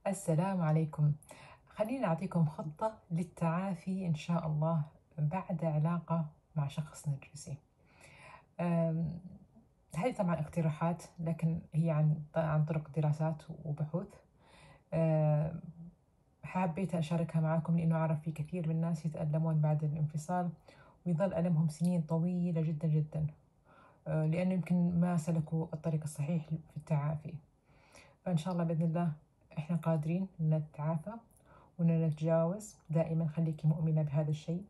السلام عليكم. خليني أعطيكم خطة للتعافي إن شاء الله بعد علاقة مع شخص نرجسي. أم، هذه طبعا اقتراحات، لكن هي عن طرق دراسات وبحوث. أم، حبيت أشاركها معكم لأنه أعرف في كثير من الناس يتألمون بعد الانفصال، ويظل ألمهم سنين طويلة جدا جدا. لأنه يمكن ما سلكوا الطريق الصحيح في التعافي. فإن شاء الله بإذن الله إحنا قادرين نتعافى ونتجاوز. دائما خليكي مؤمنة بهذا الشيء،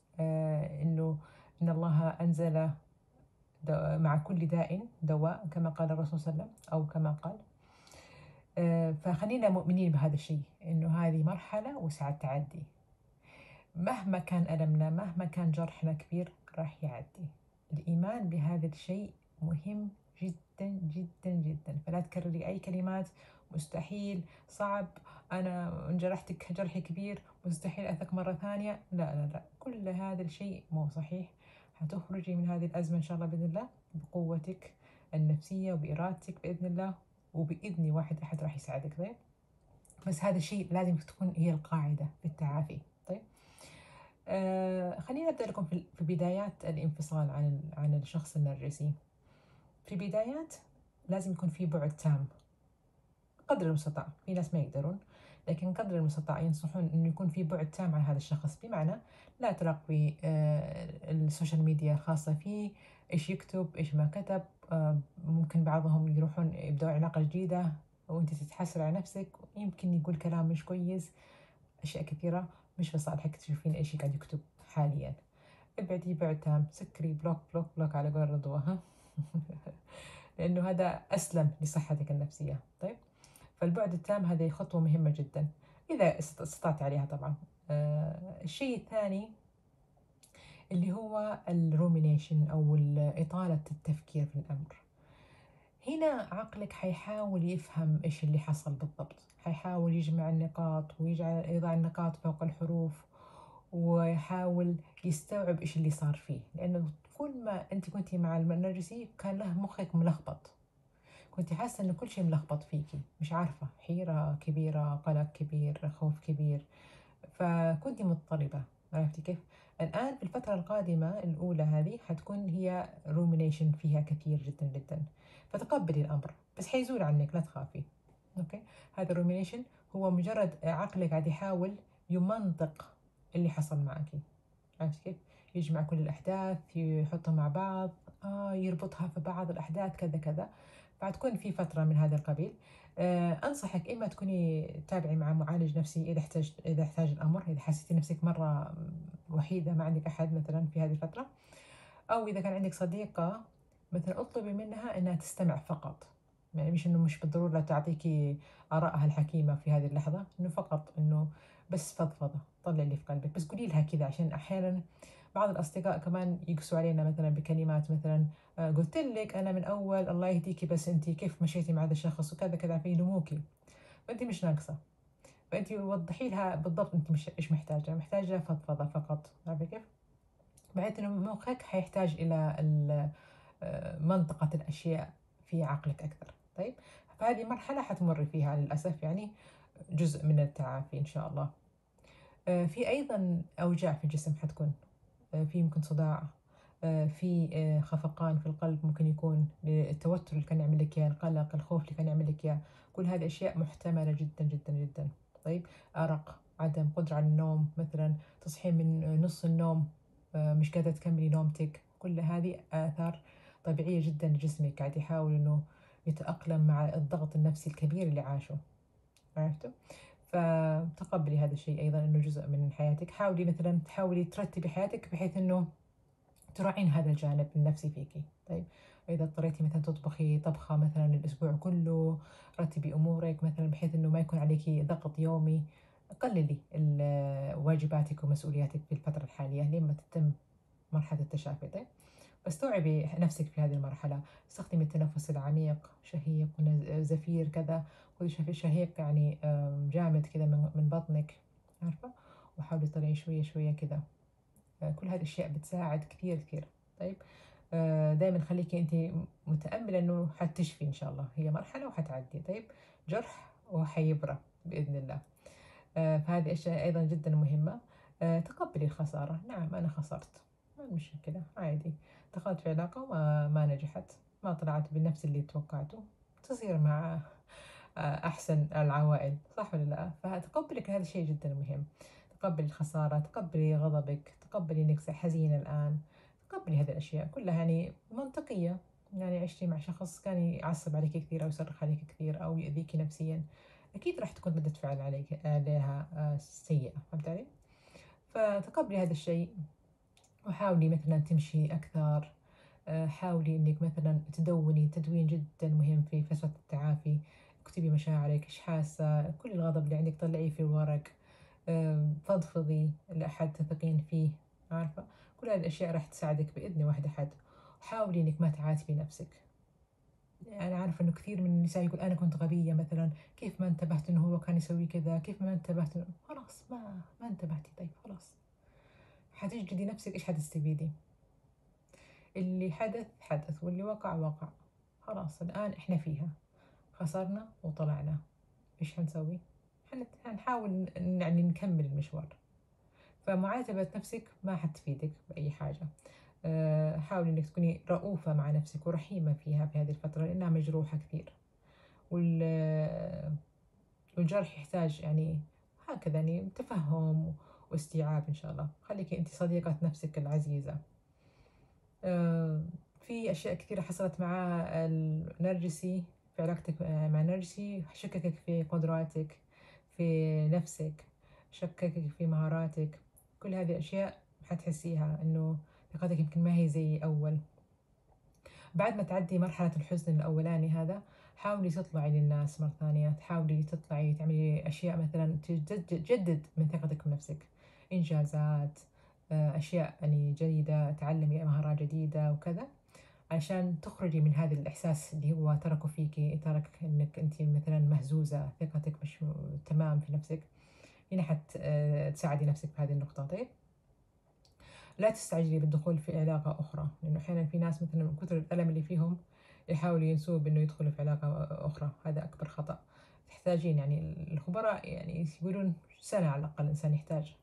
إنه إن الله أنزل مع كل داء دواء كما قال الرسول صلى الله عليه وسلم، أو كما قال. فخلينا مؤمنين بهذا الشيء، إنه هذه مرحلة وساعتعدي. مهما كان ألمنا، مهما كان جرحنا كبير، راح يعدي. الإيمان بهذا الشيء مهم جدا جدا جدا. فلا تكرري أي كلمات مستحيل، صعب، أنا انجرحتك جرحي كبير، مستحيل أثق مرة ثانية. لا لا لا، كل هذا الشيء مو صحيح. هتخرجي من هذه الأزمة إن شاء الله بإذن الله بقوتك النفسية وبإرادتك بإذن الله، وبإذن واحد أحد راح يساعدك. طيب، بس هذا الشيء لازم تكون هي القاعدة في التعافي. طيب، خليني أبدأ لكم في بدايات الانفصال عن الشخص النرجسي. في بدايات لازم يكون في بعد تام قدر المستطاع. في ناس ما يقدرون، لكن قدر المستطاع ينصحون إنه يكون في بعد تام عن هذا الشخص. بمعنى لا تراقبي السوشيال ميديا الخاصة فيه، إيش يكتب إيش ما كتب. ممكن بعضهم يروحون يبدأوا علاقة جديدة وأنت تتحسر على نفسك، يمكن يقول كلام مش كويس، أشياء كثيرة مش في صالحك تشوفين إيش قاعد يكتب حاليا. ابعدي بعد تام، سكري بلوك بلوك بلوك على قول رضوى، ها. لأنه هذا أسلم لصحتك النفسية. طيب، فالبعد التام هذه خطوة مهمة جدا إذا استطعت عليها طبعا. الشيء الثاني اللي هو الرومينيشن أو إطالة التفكير في الأمر. هنا عقلك حيحاول يفهم إيش اللي حصل بالضبط، حيحاول يجمع النقاط يضع النقاط فوق الحروف، ويحاول يستوعب إيش اللي صار فيه. لأنه كل ما أنت كنتي مع النرجسي كان له مخك ملخبط، كنت حاسة إن كل شيء ملخبط فيكي، مش عارفة، حيرة كبيرة، قلق كبير، خوف كبير، فكنت مضطربة. عرفتي كيف؟ الآن في الفترة القادمة الأولى هذه حتكون هي رومينيشن فيها كثير جدا جدا. فتقبلي الأمر، بس حيزول عنك، لا تخافي. أوكي، هذا الرومينيشن هو مجرد عقلك قاعد يحاول يمنطق اللي حصل معك. عرفتي كيف؟ يجمع كل الأحداث يحطها مع بعض، يربطها في بعض الأحداث كذا كذا. فتكون في فترة من هذا القبيل. أنصحك إما تكوني تابعي مع معالج نفسي إذا احتاج الأمر، إذا حسيتي نفسك مرة وحيدة ما عندك أحد مثلا في هذه الفترة، أو إذا كان عندك صديقة مثلا اطلبي منها إنها تستمع فقط. يعني مش بالضرورة تعطيكي آرائها الحكيمة في هذه اللحظة، إنه فقط إنه بس فضفضة، طلع اللي في قلبك، بس قولي لها كذا. عشان أحيانا بعض الأصدقاء كمان يقسوا علينا مثلا بكلمات مثلا، قلت لك أنا من أول الله يهديكي، بس أنت كيف مشيتي مع هذا الشخص وكذا كذا، فيلوموكي. فأنت مش ناقصة، فأنت وضحي لها بالضبط أنت مش إيش محتاجة فضفضة فقط. عارفة كيف؟ بحيث إنه مخك حيحتاج إلى منطقة الأشياء في عقلك أكثر. طيب، فهذه مرحلة حتمر فيها للأسف، يعني جزء من التعافي إن شاء الله. في أيضا أوجاع في الجسم حتكون، في يمكن صداع، في خفقان في القلب، ممكن يكون التوتر اللي كان يعمل لك إياه، القلق الخوف اللي كان يعمل لك إياه. كل هذه أشياء محتملة جدا جدا جدا. طيب، أرق، عدم قدرة على النوم مثلا، تصحي من نص النوم، مش قادرة تكملي نومتك. كل هذه آثار طبيعية جدا لجسمك قاعد يحاول إنه يتأقلم مع الضغط النفسي الكبير اللي عاشه. عرفتوا؟ فتقبلي هذا الشيء أيضا إنه جزء من حياتك. حاولي مثلا تحاولي ترتبي حياتك بحيث إنه تراعين هذا الجانب النفسي فيكي. طيب، إذا اضطريتي مثلا تطبخي طبخة مثلا الأسبوع كله، رتبي أمورك مثلا بحيث إنه ما يكون عليكي ضغط يومي. قللي واجباتك ومسؤولياتك في الفترة الحالية لما تتم مرحلة التشافي. طيب، فاستوعبي نفسك في هذه المرحلة. استخدمي التنفس العميق، شهيق وزفير كذا. خذي شهيق يعني جامد كذا من بطنك، عارفة، وحاولي تطلعي شوية شوية كذا. كل هذه الأشياء بتساعد كثير كثير. طيب، دائما خليكي أنت متأملة إنه حتشفي إن شاء الله، هي مرحلة وحتعدي. طيب، جرح وحيبرى. بإذن الله. فهذه أشياء أيضًا جدًا مهمة. تقبلي الخسارة، نعم أنا خسرت، ما المشكلة عادي، دخلت في علاقة وما نجحت، ما طلعت بنفس اللي توقعته، تصير مع أحسن العوائل، صح والّا لأ؟ فتقبُّلِك هذا شيء جدًا مهم، تقبّلي الخسارة، تقبّلي غضبِك، تقبّلي إنِّك حزينة الآن، تقبّلي هذه الأشياء كلها يعني منطقية. يعني عشتِ مع شخص كان يعصّب عليكِ كثير أو يصرّخ عليكِ كثير أو يؤذيكِ نفسيًا، أكيد راح تكون ردة فعل عليها سيئة، فهمتِ علي؟ فتقبّلي هذا الشيء وحاولي مثلًا تمشي أكثر. حاولي إنِّك مثلًا تدوّني، التدوين جدًا مهم في فترة التعافي، اكتبي مشاعرِك، إيش حاسة، كل الغضب اللي عندِك طلّعيه في ورق، فضفضي لأحد تثقين فيه، عارفة؟ كل هذه الأشياء راح تساعدِك بإذن واحد أحد، وحاولي إنِّك ما تعاتبي نفسِك. أنا عارفة إنه كثير من النساء يقول أنا كنت غبية مثلًا، كيف ما انتبهت إنه هو كان يسوي كذا، كيف ما انتبهت خلاص ما انتبهتِ طيب خلاص، حتجلدي نفسِك إيش حتستفيدي؟ اللي حدث حدث واللي وقع وقع، خلاص الآن إحنا فيها، خسرنا وطلعنا، إيش حنسوي؟ حنحاول يعني نكمل المشوار، فمعاتبة نفسِك ما حتفيدِك بأي حاجة. حاولي إنِّك تكوني رؤوفة مع نفسِك ورحيمة فيها في هذه الفترة لإنها مجروحة كثير، وال والجرح يحتاج يعني هكذا يعني تفهم واستيعاب إن شاء الله، خليكِ أنتِ صديقة نفسِك العزيزة. آآ في أشياء كثيرة حصلت مع النرجسي في علاقتِك مع النرجسي، شكّكِك في قدراتِك، في نفسِك، شكّكِك في مهاراتِك، كل هذه أشياء حتحسيها إنه ثقتِك يمكن ما هي زي أول. بعد ما تعدّي مرحلة الحزن الأولاني هذا، حاولي تطلعي للناس مرة ثانية، تحاولي تطلعي تعملي أشياء مثلًا تجدد من ثقتِك بنفسِك، إنجازات، أشياء يعني جيدة، تعلّمي مهارات جديدة وكذا، عشان تخرجي من هذا الإحساس اللي هو تركه فيكِ، ترك إنِّك أنتِ مثلًا مهزوزة، ثقتِك مش تمام في نفسِك، هنا تساعدي نفسِك في هذه النقطة، طيب؟ لا تستعجلي بالدخول في علاقة أخرى، لأنه أحيانًا في ناس مثلًا من كثر الألم اللي فيهم يحاولوا ينسوه بإنه يدخلوا في علاقة أخرى، هذا أكبر خطأ، تحتاجين يعني الخبراء يعني يقولون سنة على الأقل الإنسان يحتاج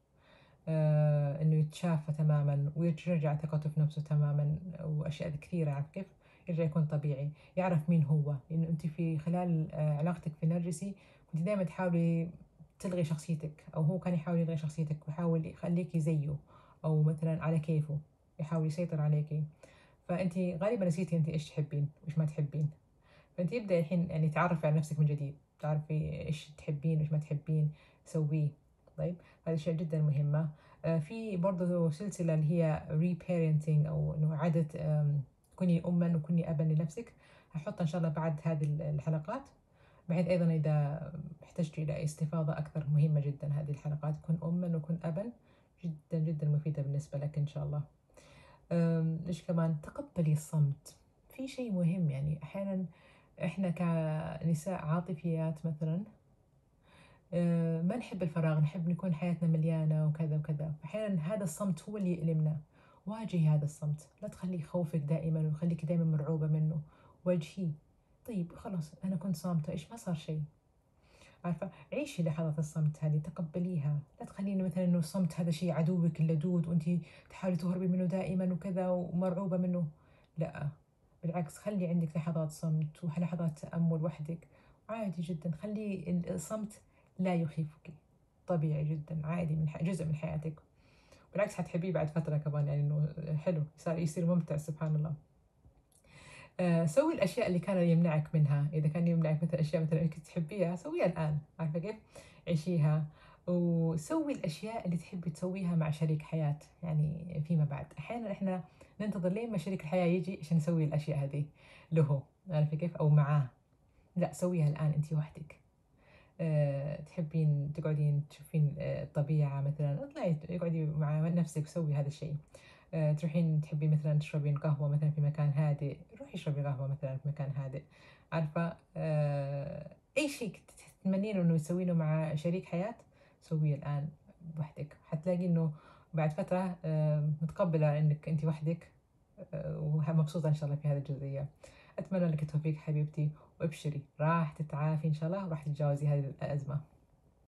إنه يتشافى تمامًا ويرجع ثقته في نفسه تمامًا وأشياء كثيرة عارف كيف؟ يرجع يكون طبيعي، يعرف مين هو، لأنه أنتِ في خلال علاقتِك في نرجسي كنتِ دايمًا تحاولي تلغي شخصيتِك أو هو كان يحاول يلغي شخصيتِك ويحاول يخليكِ زيه أو مثلًا على كيفه، يحاول يسيطر عليكِ، فأنتِ غالبًا نسيتِ أنتِ إيش تحبين وإيش ما تحبين. فأنتِ ابدئي الحين يعني تعرفي على نفسِك من جديد، تعرفي إيش تحبين وإيش ما تحبين، سويه، طيب؟ هذه أشياء جدًا مهمة. في برضه سلسلة اللي هي reparenting أو إنه إعادة كوني أمًا وكوني أبًا لنفسِك، هاحطها إن شاء الله بعد هذه الحلقات، بحيث أيضًا إذا احتجتِ إلى استفاضة أكثر مهمة جدًا هذه الحلقات، كن أمًا وكن أبًا، جدًا، جدًا مفيدة بالنسبة لك إن شاء الله. إيش كمان؟ تقبّلي الصمت، في شيء مهم يعني أحيانًا إحنا كنساء عاطفيات مثلًا ما نحب الفراغ، نحب نكون حياتنا مليانة وكذا وكذا، فأحيانًا هذا الصمت هو اللي يألمنا، واجهي هذا الصمت، لا تخليه يخوّفِك دائمًا ويخليكِ دايمًا مرعوبة منه، واجهيه، طيب خلاص أنا كنت صامتة إيش ما صار شيء، عارفة؟ عيشي لحظات الصمت هذه، تقبّليها، لا تخلّين مثلًا إنه الصمت هذا شيء عدوِّك اللدود وأنتِ تحاولي تهربي منه دائمًا وكذا ومرعوبة منه، لأ، بالعكس خلّي عندِك لحظات صمت ولحظات تأمُّل وحدِك، عادي جدًا، خلّي الصمت لا يخيفِك، طبيعي جدًا، عادي جزء من حياتِك، بالعكس حتحبيه بعد فترة كمان يعني إنه حلو، يصير ممتع سبحان الله. سوي الأشياء اللي كان يمنعِك منها، إذا كان يمنعِك مثلًا أشياء مثلًا إنِّك تحبيها سويها الآن، عارفة كيف؟ عيشيها، وسوي الأشياء اللي تحبي تسويها مع شريك حياة، يعني فيما بعد، أحيانًا إحنا ننتظر لين ما شريك الحياة ييجي عشان نسوي الأشياء هذي له، عارفة كيف؟ أو معاه، لأ سويها الآن أنتِ وحدِك. تحبين تقعدين تشوفين الطبيعة مثلًا، اطلعي اقعدي مع نفسِك وسوي هذا الشيء. تروحين تحبين مثلًا تشربين قهوة مثلًا في مكان هادئ، روحي اشربي قهوة مثلًا في مكان هادئ، عارفة أي شيء تتمنينه إنه تسوينه مع شريك حياة، سويه الآن بوحدِك، حتلاقي إنه بعد فترة متقبلة إنِك أنتِ وحدِك مبسوطة إن شاء الله في هذه الجزئية. أتمنى لِك التوفيق حبيبتي، وابشري راح تتعافي إن شاء الله وراح تتجاوزي هذه الأزمة.